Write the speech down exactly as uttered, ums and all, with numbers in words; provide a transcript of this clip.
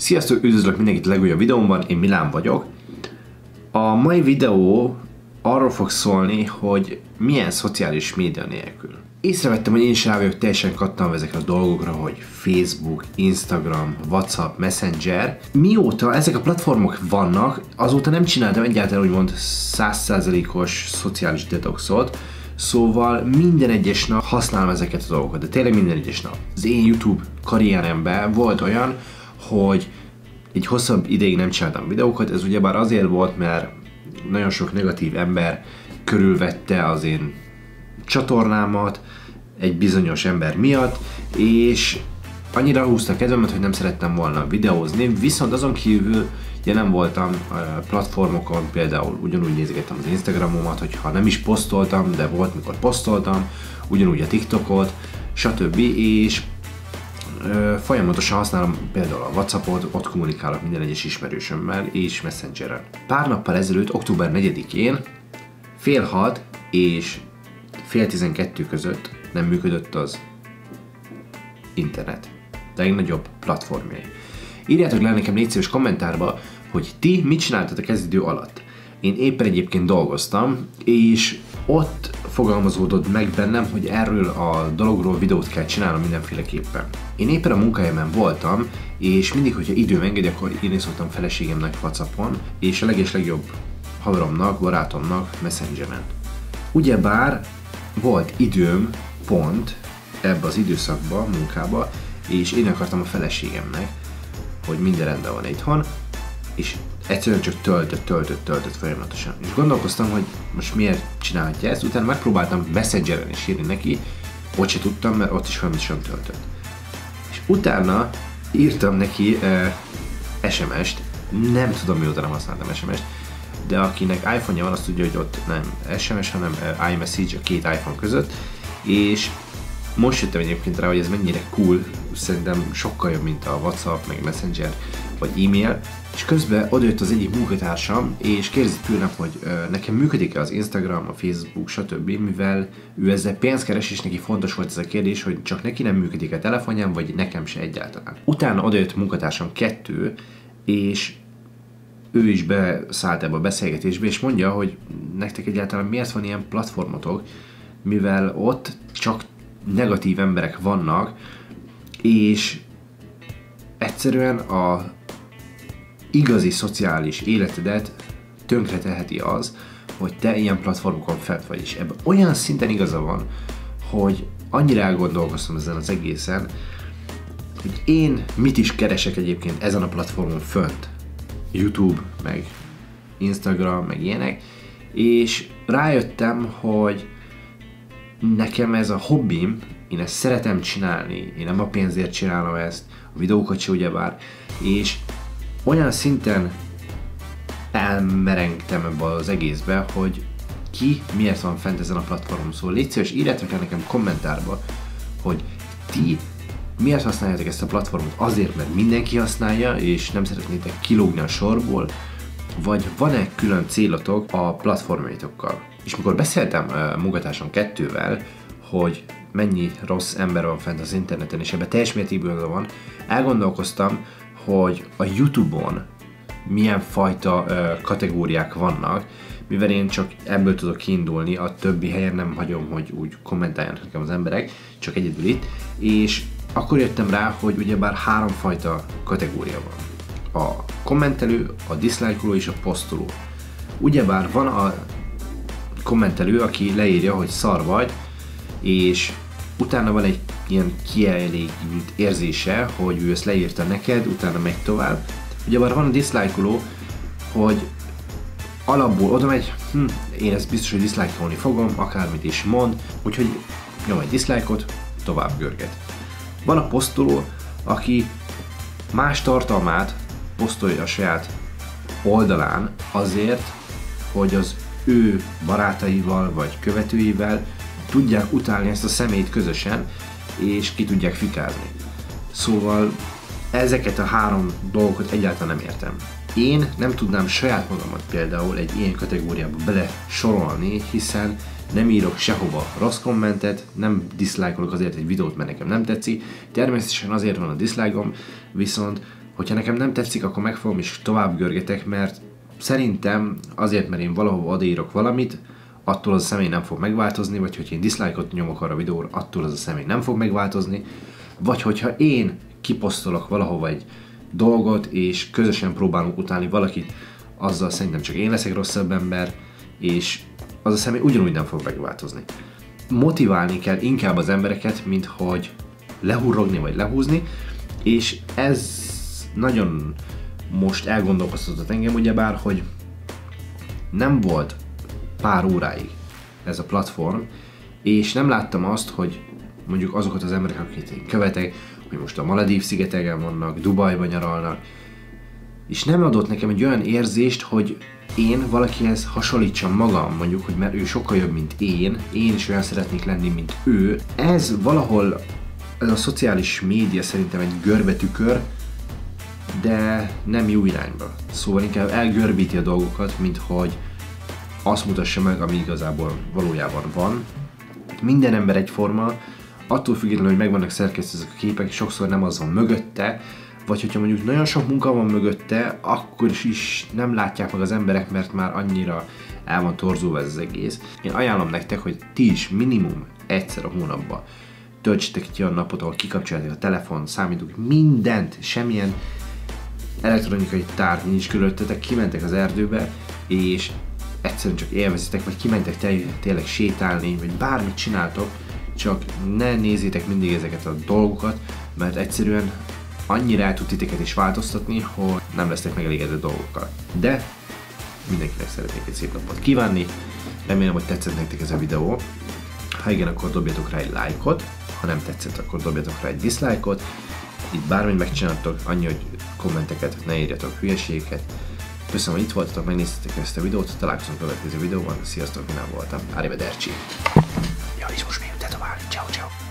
Sziasztok, üdvözlök mindenkit a legújabb videómban, én Milán vagyok. A mai videó arról fog szólni, hogy milyen szociális média nélkül. Észrevettem, hogy én is rá vagyok teljesen kattanva ezekre a dolgokra, hogy Facebook, Instagram, WhatsApp, Messenger. Mióta ezek a platformok vannak, azóta nem csináltam egyáltalán úgymond száz százalékos szociális detoxot, szóval minden egyes nap használom ezeket a dolgokat, de tényleg minden egyes nap. Az én YouTube karrieremben volt olyan, hogy egy hosszabb ideig nem csináltam videókat, ez ugyebár azért volt, mert nagyon sok negatív ember körülvette az én csatornámat egy bizonyos ember miatt, és annyira húzta kedvemet, hogy nem szerettem volna videózni, viszont azon kívül ugye nem voltam platformokon, például ugyanúgy nézegettem az Instagramomat, hogyha nem is posztoltam, de volt mikor posztoltam, ugyanúgy a TikTokot, stb. És ö, folyamatosan használom például a WhatsAppot, ott kommunikálok minden egyes ismerősömmel és Messengeren. Pár nappal ezelőtt, október negyedikén fél hat és fél tizenkettő között nem működött az internet. De legnagyobb platformjai. Írjátok le nekem légy szíves kommentárba, hogy ti mit csináltatok ez idő alatt. Én éppen egyébként dolgoztam, és ott fogalmazódott meg bennem, hogy erről a dologról videót kell csinálnom mindenféleképpen. Én éppen a munkahelyemen voltam, és mindig, hogyha időm engedi, akkor írni szoktam feleségemnek WhatsAppon, és a leges legjobb haveromnak, barátomnak Messengeren. Ugyebár volt időm pont ebbe az időszakba, munkába, és én akartam a feleségemnek, hogy minden rendben van itthon, és egyszerűen csak töltött, töltött, töltött folyamatosan. És gondolkoztam, hogy most miért csinálhatja ezt, utána megpróbáltam Messengeren is írni neki, ott se tudtam, mert ott is folyamatosan töltött. És utána írtam neki uh, es em est, nem tudom mióta nem használtam es em est, de akinek iPhone-ja van, azt tudja, hogy ott nem es em es, hanem uh, iMessage a két iPhone között, és most jöttem egyébként rá, hogy ez mennyire cool, szerintem sokkal jobb, mint a WhatsApp, meg Messenger, vagy e-mail, és közben odajött az egyik munkatársam, és kérdezi tőlem, hogy ö, nekem működik-e az Instagram, a Facebook, stb., mivel ő ezzel pénzt keres, és neki fontos volt ez a kérdés, hogy csak neki nem működik a telefonján, vagy nekem se egyáltalán. Utána odajött munkatársam kettő, és ő is beszállt ebbe a beszélgetésbe, és mondja, hogy nektek egyáltalán miért van ilyen platformotok, mivel ott csak negatív emberek vannak, és egyszerűen a igazi szociális életedet tönkreteheti az, hogy te ilyen platformokon fent vagy, és ebben olyan szinten igaza van, hogy annyira elgondolkoztam ezen az egészen, hogy én mit is keresek egyébként ezen a platformon fönt, YouTube, meg Instagram, meg ilyenek, és rájöttem, hogy nekem ez a hobbim, én ezt szeretem csinálni, én nem a pénzért csinálom ezt, a videókat se ugyebár, és olyan szinten elmerengtem ebbe az egészbe, hogy ki miért van fent ezen a platformon. Szóval légy szíves, írjátok el nekem kommentárba, hogy ti miért használjátok ezt a platformot, azért, mert mindenki használja, és nem szeretnétek kilógni a sorból, vagy van-e külön célotok a platformjaitokkal. És mikor beszéltem uh, munkatársam kettővel, hogy mennyi rossz ember van fent az interneten, és ebben teljes mértékben van, elgondolkoztam, hogy a YouTube-on milyen fajta uh, kategóriák vannak, mivel én csak ebből tudok kiindulni, a többi helyen nem hagyom, hogy úgy kommentáljanak nekem az emberek, csak egyedül itt, és akkor jöttem rá, hogy ugyebár háromfajta kategória van. A kommentelő, a diszlájkoló és a posztoló. Ugyebár van a kommentelő, aki leírja, hogy szar vagy, és utána van egy ilyen kielégült érzése, hogy ő ezt leírta neked, utána megy tovább. Ugyebár van a diszlájkoló, hogy alapból oda megy, hm, én ezt biztos, hogy diszlájkolni fogom, akármit is mond, úgyhogy nyom egy diszlájkot, tovább görget. Van a posztoló, aki más tartalmát posztolja a saját oldalán azért, hogy az ő barátaival vagy követőivel tudják utálni ezt a személyt közösen, és ki tudják fikázni. Szóval ezeket a három dolgokat egyáltalán nem értem. Én nem tudnám saját magamat például egy ilyen kategóriába bele sorolni, hiszen nem írok sehova rossz kommentet, nem diszlájkolok azért egy videót, mert nekem nem tetszik. Természetesen azért van a diszlájkom, viszont Hogyha nekem nem tetszik, akkor megfogom és tovább görgetek, mert szerintem azért, mert én valahova odaírok valamit, attól az a személy nem fog megváltozni, vagy hogyha én dislike-ot nyomok arra a videóra, attól az a személy nem fog megváltozni, vagy hogyha én kiposztolok valahova egy dolgot, és közösen próbálunk utálni valakit, azzal szerintem csak én leszek rosszabb ember, és az a személy ugyanúgy nem fog megváltozni. Motiválni kell inkább az embereket, mint hogy lehurrogni vagy lehúzni, és ez nagyon most elgondolkoztatott engem, ugyebár, hogy nem volt pár óráig ez a platform, és nem láttam azt, hogy mondjuk azokat az emberek, akiket én követek, hogy most a Maledív-szigeteken vannak, Dubajban nyaralnak, és nem adott nekem egy olyan érzést, hogy én valakihez hasonlítsam magam, mondjuk, hogy mert ő sokkal jobb, mint én, én is olyan szeretnék lenni, mint ő. Ez valahol, ez a szociális média szerintem egy görbetükör, de nem jó irányba. Szóval inkább elgörbíti a dolgokat, mint hogy azt mutassa meg, ami igazából valójában van. Minden ember egyforma, attól függetlenül, hogy meg vannak szerkesztve ezek a képek, sokszor nem az van mögötte, vagy hogyha mondjuk nagyon sok munka van mögötte, akkor is nem látják meg az emberek, mert már annyira el van torzulva ez az egész. Én ajánlom nektek, hogy ti is minimum egyszer a hónapban töltsetek ki a napot, ahol kikapcsoljátok a telefon, számítógép, mindent, semmilyen elektronikai tárgy nincs körülöttetek, kimentek az erdőbe, és egyszerűen csak élvezitek, vagy kimentek tényleg sétálni, vagy bármit csináltok, csak ne nézzétek mindig ezeket a dolgokat, mert egyszerűen annyira el tud titeket is változtatni, hogy nem lesztek megelégedett dolgokkal. De mindenkinek szeretnék egy szép napot kívánni, remélem, hogy tetszett nektek ez a videó. Ha igen, akkor dobjatok rá egy lájkot, ha nem tetszett, akkor dobjatok rá egy dislike-ot. Itt bármit megcsináltok, annyi, hogy kommenteket, ne írjatok hülyeségeket. Köszönöm, hogy itt voltatok, megnéztetek ezt a videót, találkozunk a következő videóban. Sziasztok, én nem voltam. Arrivederci! Ja, és most mi?